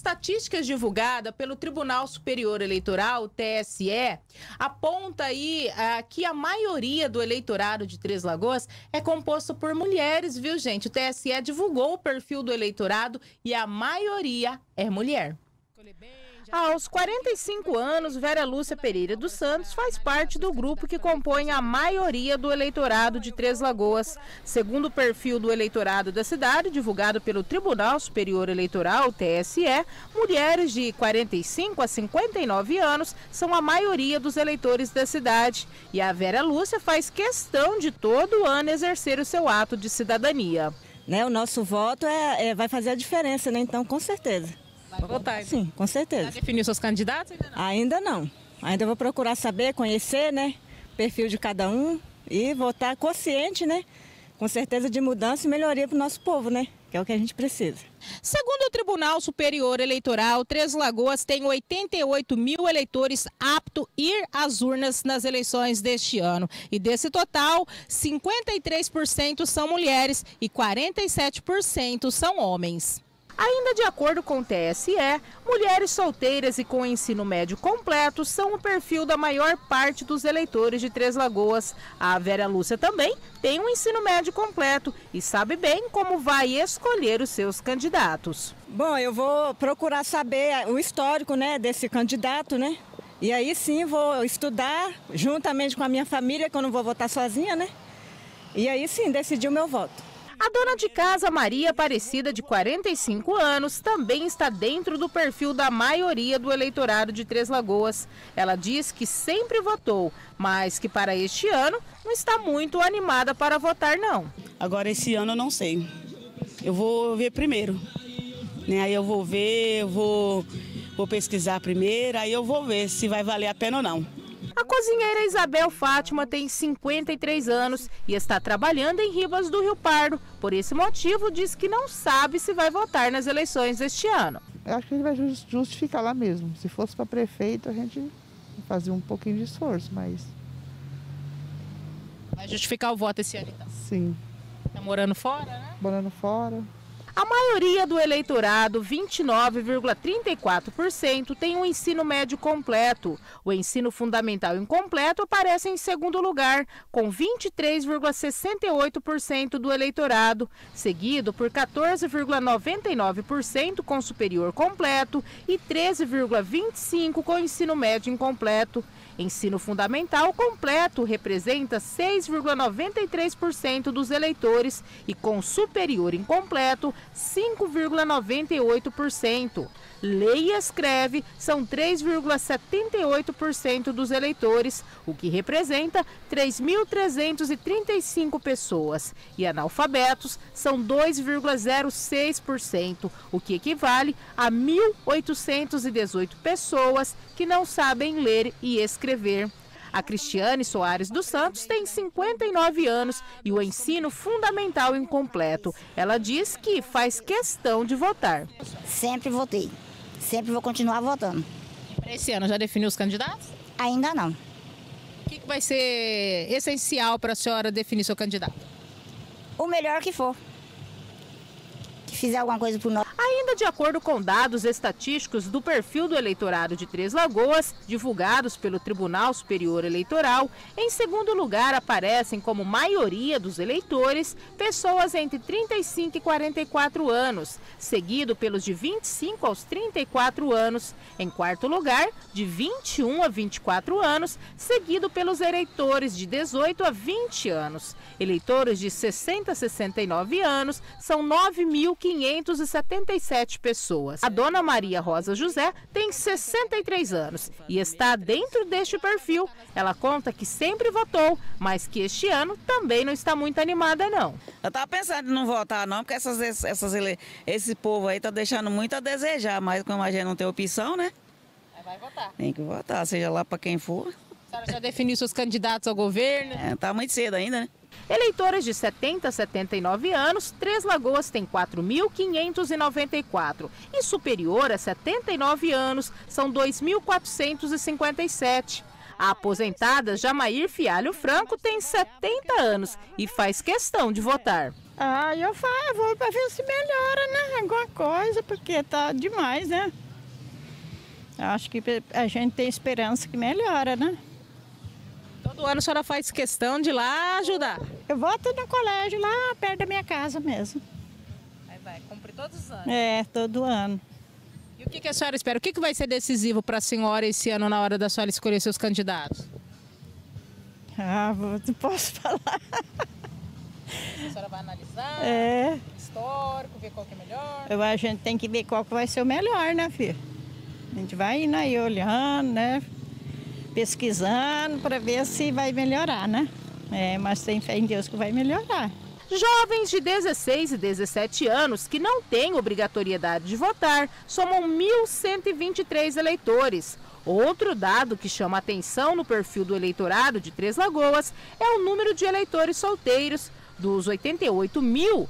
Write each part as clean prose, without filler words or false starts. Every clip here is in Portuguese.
estatísticas divulgadas pelo Tribunal Superior Eleitoral, TSE, aponta aí que a maioria do eleitorado de Três Lagoas é composto por mulheres, viu, gente? O TSE divulgou o perfil do eleitorado e a maioria é mulher. Aos 45 anos, Vera Lúcia Pereira dos Santos faz parte do grupo que compõe a maioria do eleitorado de Três Lagoas. Segundo o perfil do eleitorado da cidade, divulgado pelo Tribunal Superior Eleitoral, TSE, mulheres de 45 a 59 anos são a maioria dos eleitores da cidade. E a Vera Lúcia faz questão de todo ano exercer o seu ato de cidadania. O nosso voto vai fazer a diferença, né? Então, com certeza. Vai votar, então? Sim, com certeza. Já definiu seus candidatos? Ainda não. Ainda vou procurar saber, conhecer, né, o perfil de cada um e votar consciente, né? Com certeza de mudança e melhoria para o nosso povo, né? Que é o que a gente precisa. Segundo o Tribunal Superior Eleitoral, Três Lagoas tem 88 mil eleitores aptos a ir às urnas nas eleições deste ano. E desse total, 53% são mulheres e 47% são homens. Ainda de acordo com o TSE, mulheres solteiras e com ensino médio completo são o perfil da maior parte dos eleitores de Três Lagoas. A Vera Lúcia também tem um ensino médio completo e sabe bem como vai escolher os seus candidatos. Bom, eu vou procurar saber o histórico, né, desse candidato, né? E aí sim vou estudar juntamente com a minha família, que eu não vou votar sozinha, né? E aí sim decidir o meu voto. A dona de casa, Maria Aparecida, de 45 anos, também está dentro do perfil da maioria do eleitorado de Três Lagoas. Ela diz que sempre votou, mas que para este ano não está muito animada para votar, não. Agora, esse ano eu não sei. Eu vou ver primeiro. Aí eu vou ver, vou pesquisar primeiro, aí eu vou ver se vai valer a pena ou não. A cozinheira Isabel Fátima tem 53 anos e está trabalhando em Ribas do Rio Pardo. Por esse motivo, diz que não sabe se vai votar nas eleições deste ano. Eu acho que a gente vai justificar lá mesmo. Se fosse para prefeito, a gente fazia um pouquinho de esforço, mas... Vai justificar o voto esse ano, então? Sim. Tá morando fora, né? Morando fora. A maioria do eleitorado, 29,34%, tem um ensino médio completo. O ensino fundamental incompleto aparece em segundo lugar, com 23,68% do eleitorado, seguido por 14,99% com superior completo e 13,25% com ensino médio incompleto. Ensino fundamental completo representa 6,93% dos eleitores e com superior incompleto 5,98%. Lê e escreve são 3,78% dos eleitores, o que representa 3.335 pessoas. E analfabetos são 2,06%, o que equivale a 1.818 pessoas que não sabem ler e escrever. A Cristiane Soares dos Santos tem 59 anos e o ensino fundamental incompleto. Ela diz que faz questão de votar. Sempre votei. Sempre vou continuar votando. Para esse ano, já definiu os candidatos? Ainda não. O que vai ser essencial para a senhora definir seu candidato? O melhor que for. Que fizer alguma coisa por nós. Ainda de acordo com dados estatísticos do perfil do eleitorado de Três Lagoas, divulgados pelo Tribunal Superior Eleitoral, em segundo lugar aparecem como maioria dos eleitores pessoas entre 35 e 44 anos, seguido pelos de 25 aos 34 anos. Em quarto lugar, de 21 a 24 anos, seguido pelos eleitores de 18 a 20 anos. Eleitores de 60 a 69 anos são 9.577 pessoas. A dona Maria Rosa José tem 63 anos e está dentro deste perfil. Ela conta que sempre votou, mas que este ano também não está muito animada, não. Eu estava pensando em não votar, não, porque esse povo aí está deixando muito a desejar, mas como a gente não tem opção, né? Vai votar. Tem que votar, seja lá para quem for. A senhora já definiu seus candidatos ao governo? Tá muito cedo ainda, né? Eleitores de 70 a 79 anos, Três Lagoas tem 4.594 e superior a 79 anos são 2.457. A aposentada Jamair Fialho Franco tem 70 anos e faz questão de votar. Eu vou para ver se melhora, né? Alguma coisa, porque tá demais, né? Acho que a gente tem esperança que melhora, né? Todo ano a senhora faz questão de ir lá ajudar? Eu volto no colégio lá perto da minha casa mesmo. Aí vai cumprir todos os anos. Todo ano. E o que a senhora espera? O que vai ser decisivo para a senhora esse ano na hora da senhora escolher seus candidatos? Não posso falar. A senhora vai analisar? Histórico, ver qual que é melhor? A gente tem que ver qual que vai ser o melhor, né, filho? A gente vai indo aí olhando, né? Pesquisando para ver se vai melhorar, né? Mas tem fé em Deus que vai melhorar. Jovens de 16 e 17 anos que não têm obrigatoriedade de votar somam 1.123 eleitores. Outro dado que chama atenção no perfil do eleitorado de Três Lagoas é o número de eleitores solteiros. Dos 88.000,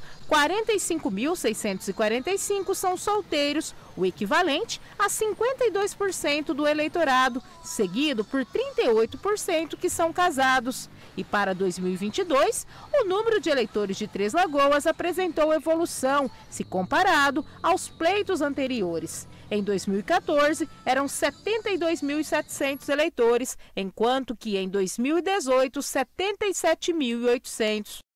45.645 são solteiros, o equivalente a 52% do eleitorado, seguido por 38% que são casados. E para 2022, o número de eleitores de Três Lagoas apresentou evolução, se comparado aos pleitos anteriores. Em 2014, eram 72.700 eleitores, enquanto que em 2018, 77.800.